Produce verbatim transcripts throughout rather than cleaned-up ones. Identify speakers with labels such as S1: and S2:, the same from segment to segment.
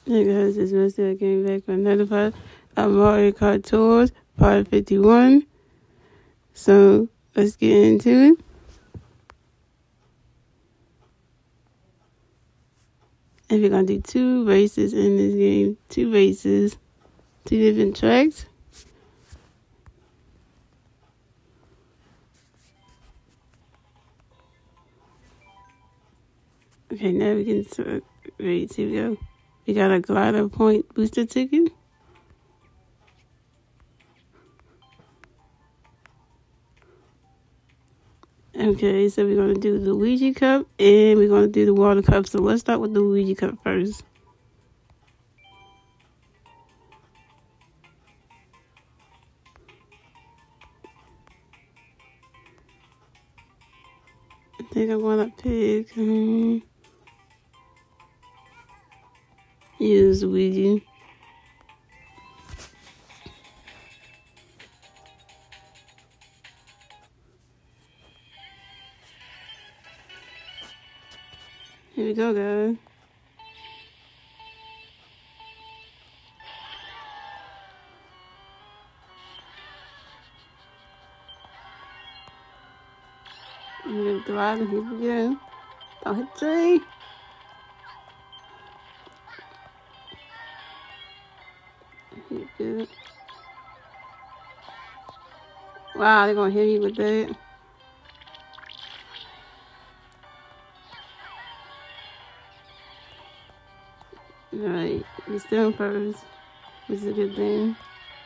S1: Hey guys, it's Mercy. I came back for another part of Mario Kart Tours, part fifty-one. So, let's get into it. And we're going to do two races in this game. Two races. Two different tracks. Okay, now we can start. Ready to go. We got a glider point booster ticket. Okay, so we're going to do the Luigi Cup and we're going to do the Water Cup. So let's start with the Luigi Cup first. I think I'm going to pick... Um, use Luigi. Here we go, guys. I'm gonna glide and here we go. Don't hit three. Hit good. Wow, they're gonna hit me with that. Alright, we're still in first, which is a good thing.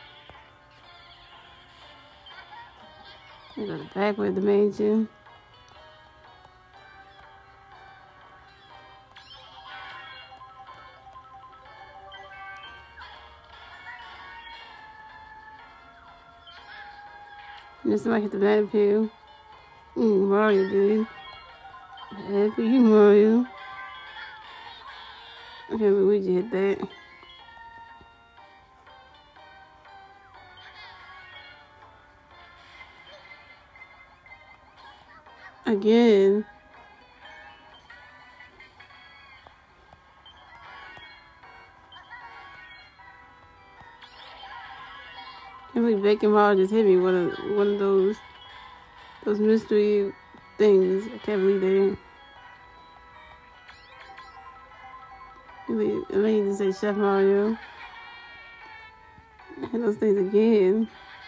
S1: I go to backward dimension. And then somebody hit the banana peel. Ooh, Mario, dude. Bad for you, Mario. Okay, but we just hit that. Again. Can't believe Bacon Mario just hit me with a, one of those those mystery things. I can't believe that. I mean to say Chef Mario. I hit those things again.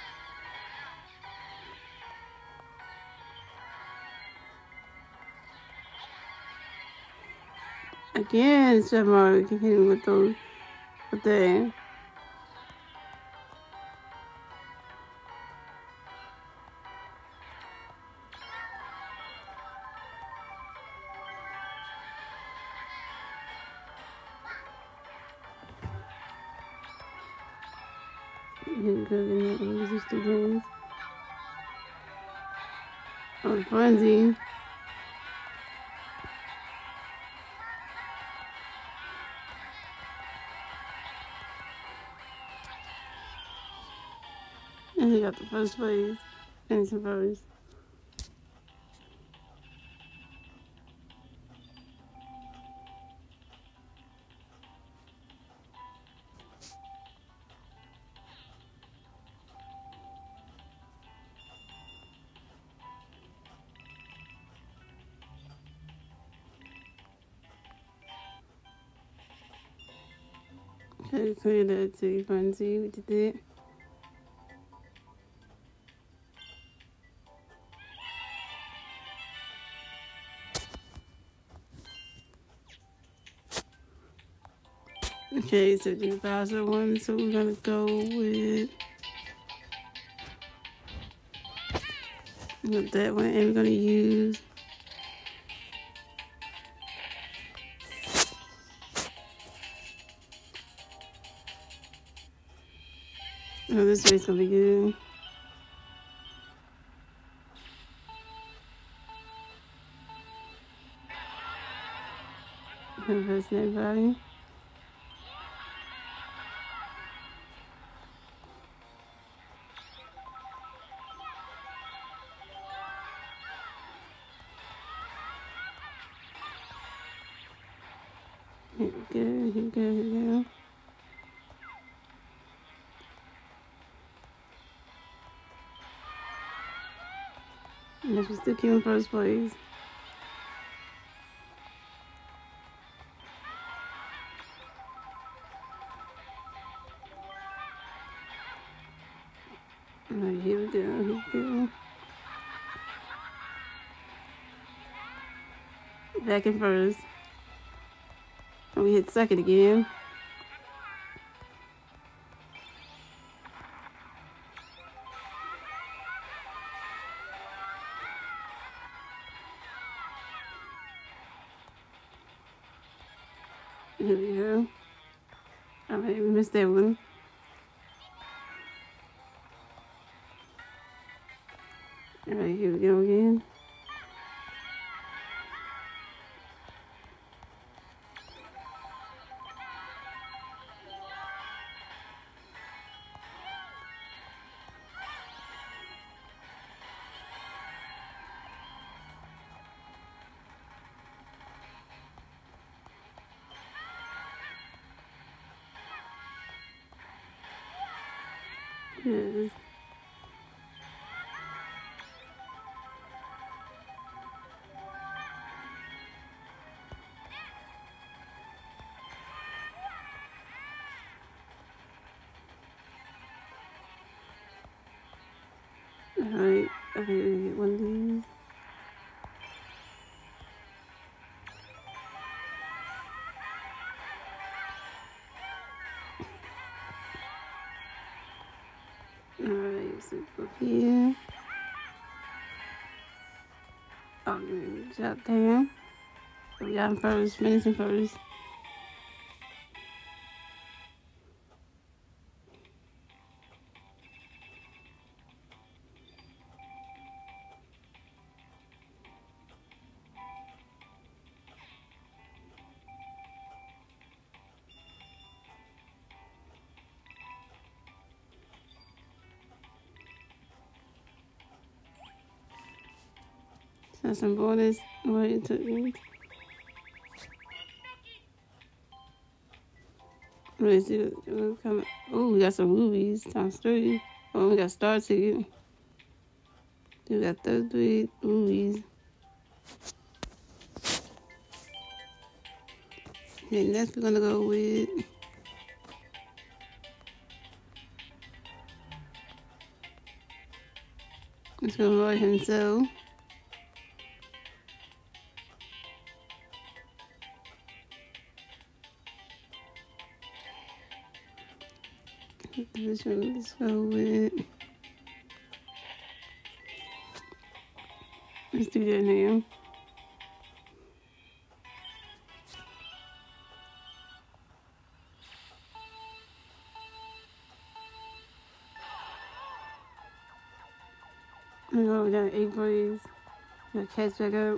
S1: Again, Chef Mario can hit me with those with that. Hit good in that resistor games. Oh, frenzy. And he got the first place. Finishing first. Okay, clear that to frenzy. We did it. Okay, so the Bowser one, so we're gonna go with, with that one, and we're gonna use oh, this race gonna be good. First everybody. Here we go, here we go, here we go. And if we still keep in first place. Alright, here we go, here we go. Back in first. And we hit second again. Here we go. Alright, we missed that one. Alright, here we go again. Yes. Alright, I think we can get one of these. Alright, so go here. Oh, good job there. We got him first, finishing first. That's some bonus. What it took me. Let's see what's coming. Oh, we got some rubies times three. Oh, we got star ticket. We got thirty-three rubies. And next we're gonna go with let's go Roy himself. This one, let's go with. Let's do that now. We go down eight plays. Gonna catch back up.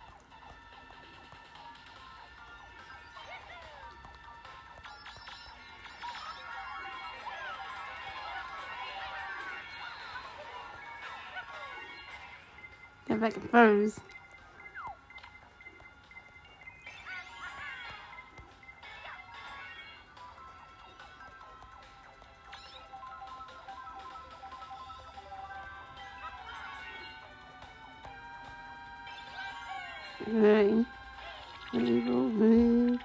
S1: Get back in first. Alright. There you go, man.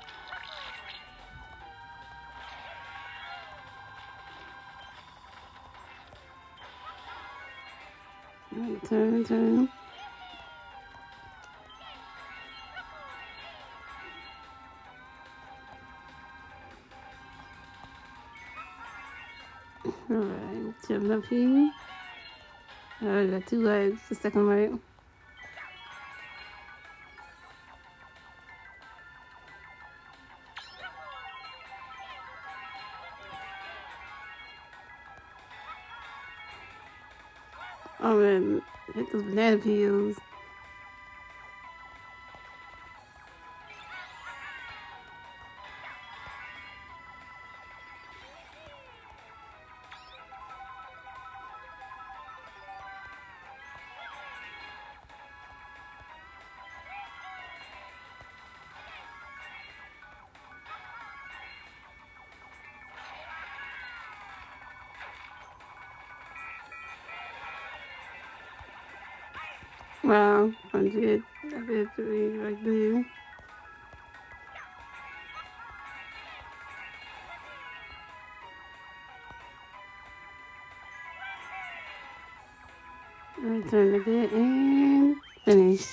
S1: Alright, turn, turn. Alright, jump up here. Alright, got two legs, the second leg. Oh man, hit those banana peels. Wow, I did. I did three right there. Return to it and finish.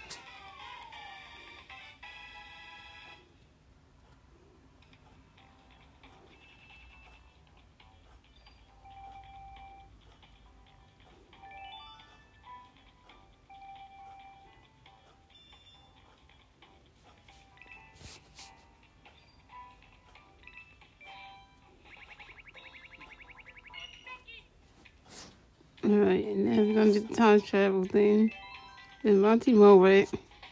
S1: Alright, and then we're gonna do the time travel thing. It's Monty Mo, right?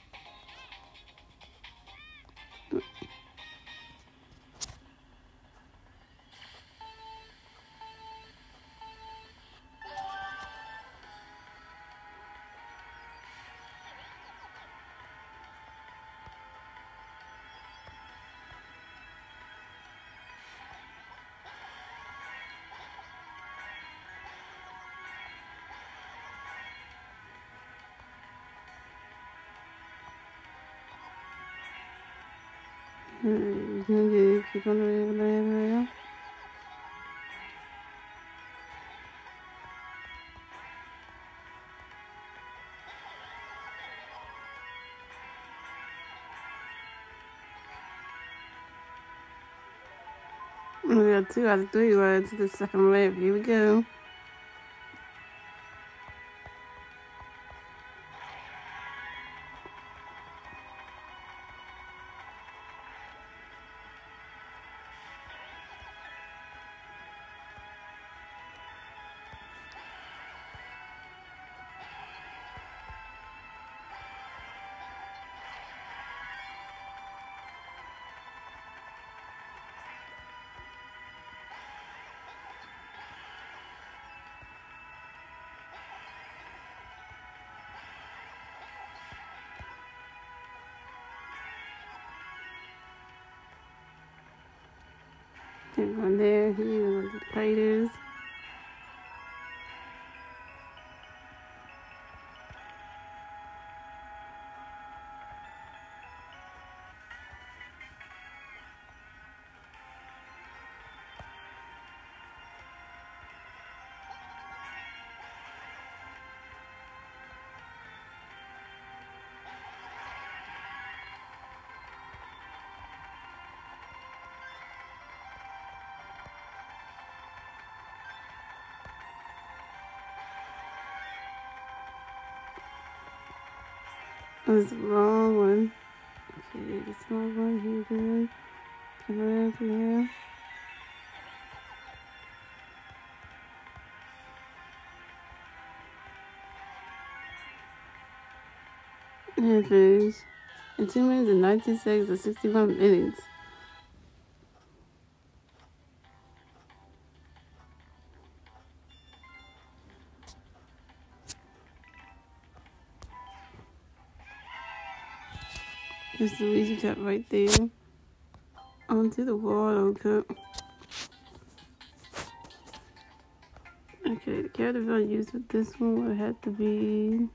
S1: Alright, we're gonna do keep on the rail, we got two out of three right to the second lap. Here we go. Take one there, here, one to the platers. That's the wrong one. Okay, the small one here, good. Come around to there. And finish. In two minutes and nineteen seconds and sixty-one minutes. Just the Weezy Cup right there. Onto the Waldo Cup. Okay, the character I use with this one would have to be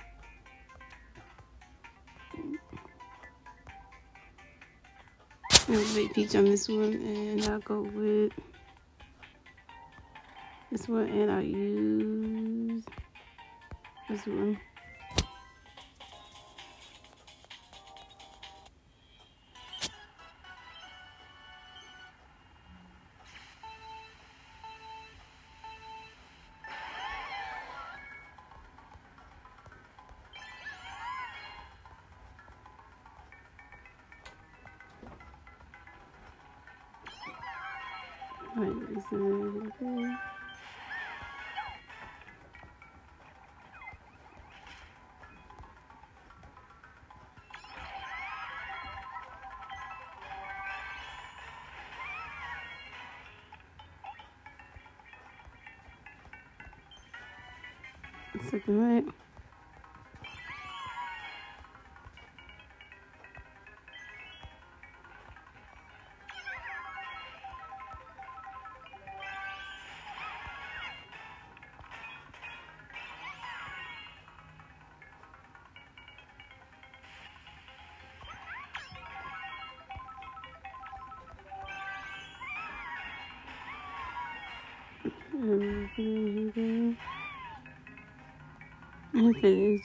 S1: Elevate Peach on this one, and I'll go with this one, and I'll use this one. Right, this is okay. Second right. And I finished.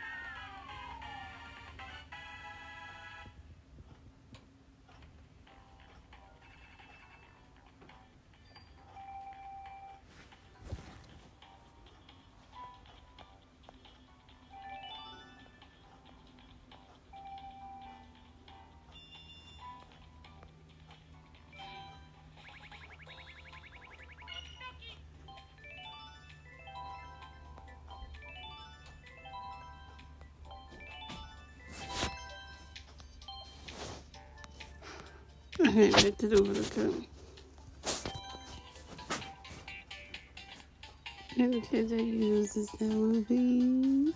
S1: Okay, back to the overcoat. And the kids I use is that will be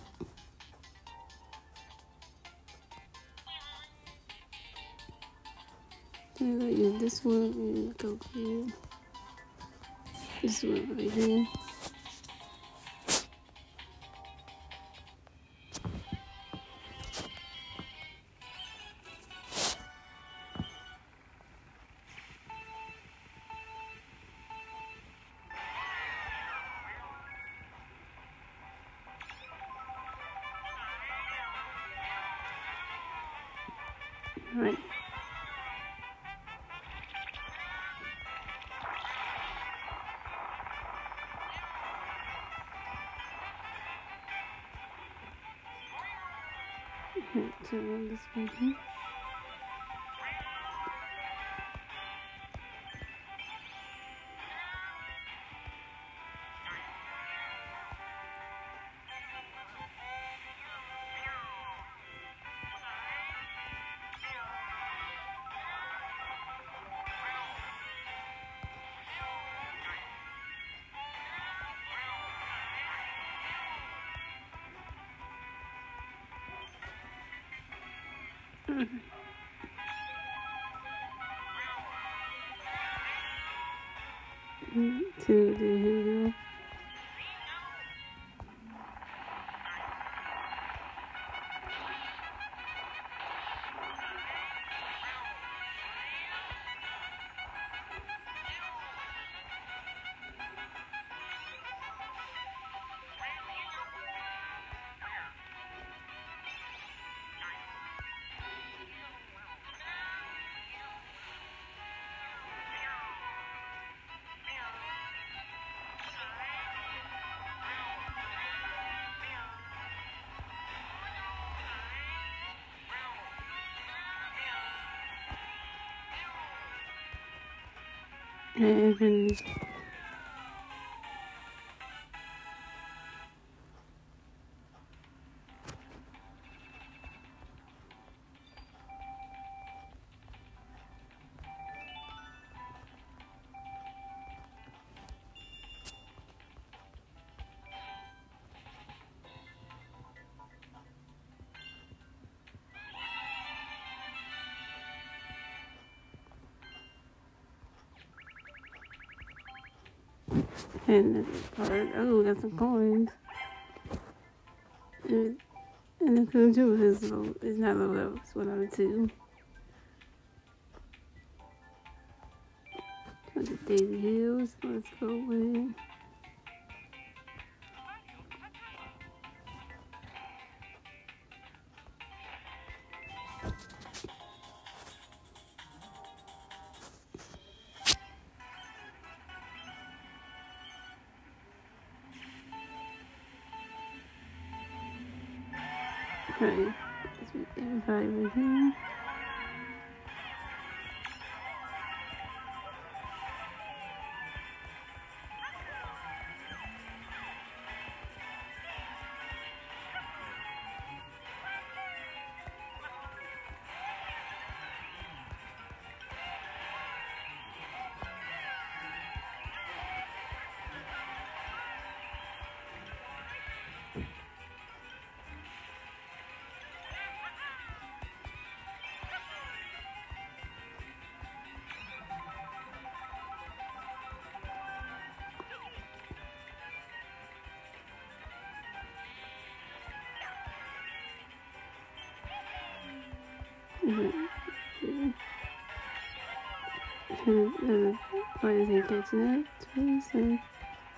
S1: I'm gonna use this one and go here. This one right here. Right. Okay, so this one here. Mm-hmm. To the hero. And finish. And the part, oh, got some coins. And, and the cool too is low. It's not low level. It's one out of two. Got the Daisy Hills. Let's go with it. Okay, let's put everybody right here. What is he catching up? Twenty-seven.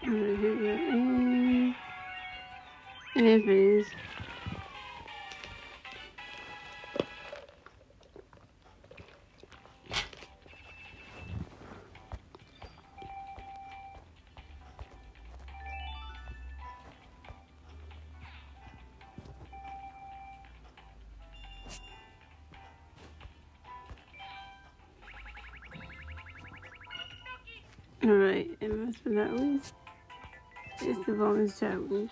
S1: I'm gonna hit that in. And finish. Alright, and last but not least, it's the bonus challenge.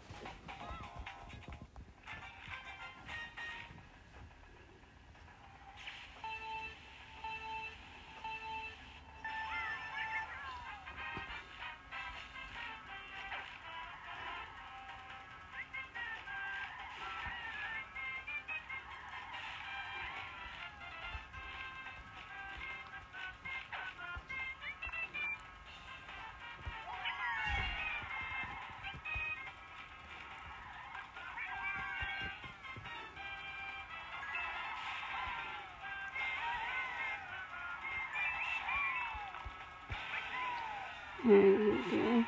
S1: And again.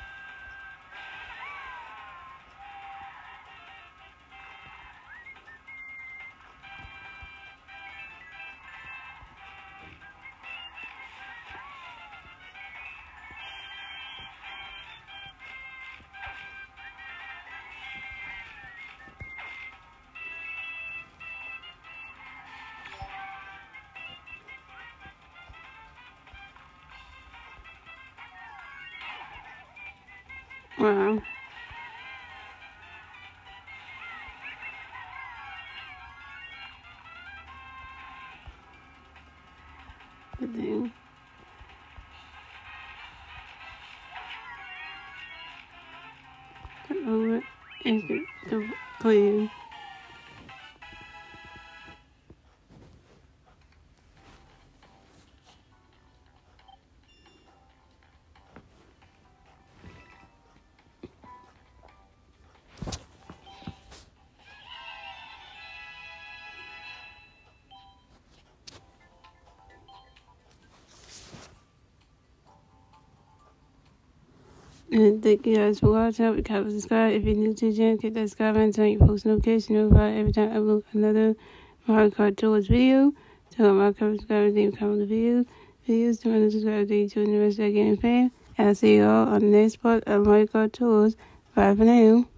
S1: Wow. But then cut over and get the clean. And thank you guys for watching. Hope you guys subscribe. If you're new to the channel, click that subscribe button, turn your post notification notified every time I upload another Mario Kart Tours video. Tell my Mario Kart subscribers to comment the videos. Videos to my subscribers to YouTube and the rest of the gaming fan. And I'll see you all on the next part of Mario Kart Tours. Bye for now.